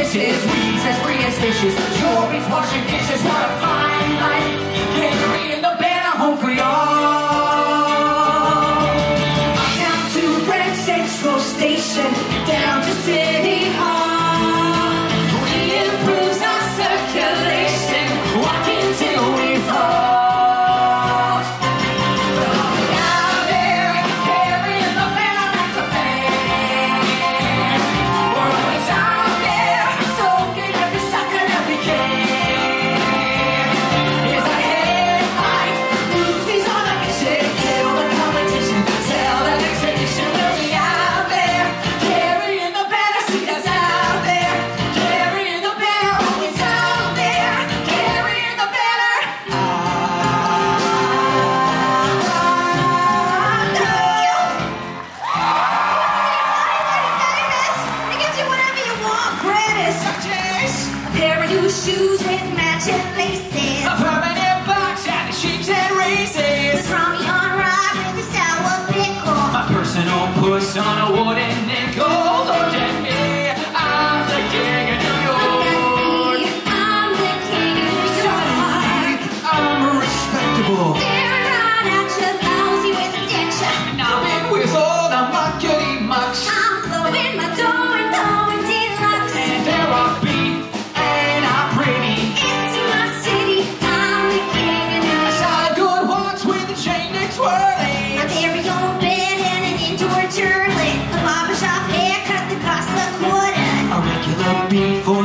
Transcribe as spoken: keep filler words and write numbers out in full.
dishes, weeds as free as fishes, jewelry's washing dishes, what a fine life. Carrying the banner home for y'all. Down to Grand Central Station, down to City Hall. We improves our circulation, walking till we fall. Shoes with matching laces, a permanent box and the shapes and races, the Tommy on rye with a sour pickle, my personal puss on a wooden nickel. Look at me, I'm the king of New York. I'm the king of New York. I'm respectable, staring right at you, lousy with addiction, and I've been with all the muckety mucks. I'm blowing my door and throwing deluxe, and there I'll be. Before